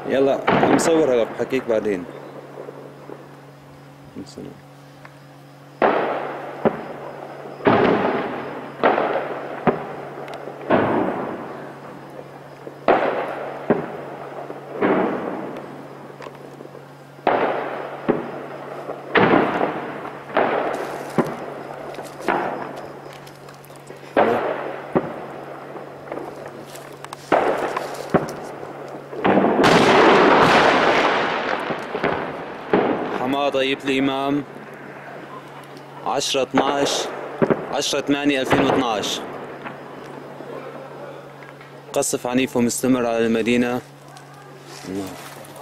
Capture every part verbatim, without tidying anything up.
يلا عم صور هلا بحكيك بعدين. السلام. حماة ضيف الإمام عشرة اثناعش عشرة ثمانية ألفين واثناعش. قصف عنيف ومستمر على المدينة. الله.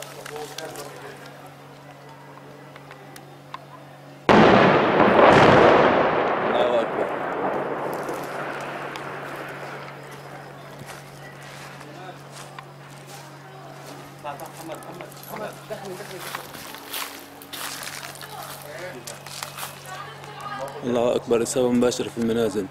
الله أكبر. محمد محمد محمد دخل دخل. الله أكبر. إصابة مباشرة في المنازل.